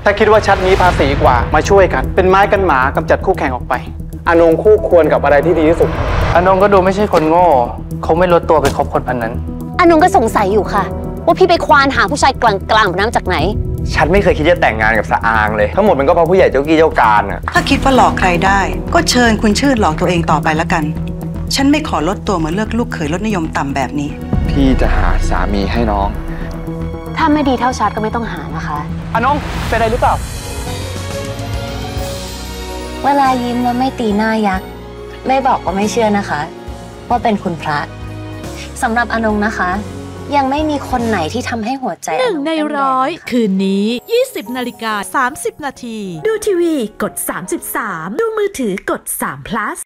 ถ้าคิดว่าชัดนี้ภาษีกว่ามาช่วยกันเป็นไม้กันหมากำจัดคู่แข่งออกไปอนงคู่ควรกับอะไรที่ดีที่สุดอนงก็ดูไม่ใช่คนโง่คงไม่ลดตัวไปคบคนพันนั้นอนงก็สงสัยอยู่ค่ะว่าพี่ไปควานหาผู้ชายกลางๆแบบนั้นจากไหนฉันไม่เคยคิดจะแต่งงานกับสะอางเลยทั้งหมดมันก็เพราะผู้ใหญ่เจ้ากี้เจ้าการน่ะถ้าคิดว่าหลอกใครได้ก็เชิญคุณชื่นหลอกตัวเองต่อไปแล้วกันฉันไม่ขอลดตัวมาเลือกลูกเขยลดนิยมต่ำแบบนี้พี่จะหาสามีให้น้องถ้าไม่ดีเท่าชัดก็ไม่ต้องหานะคะอนงเป็นอะไรหรือเปล่าเวลายิ้มแล้วไม่ตีหน้ายักษ์ไม่บอกก็ไม่เชื่อนะคะว่าเป็นคุณพระสำหรับอนงนะคะยังไม่มีคนไหนที่ทำให้หัวใจ 1 ใน 100คืนนี้ 20:30 น.ดูทีวีกด33ดูมือถือกด3 plus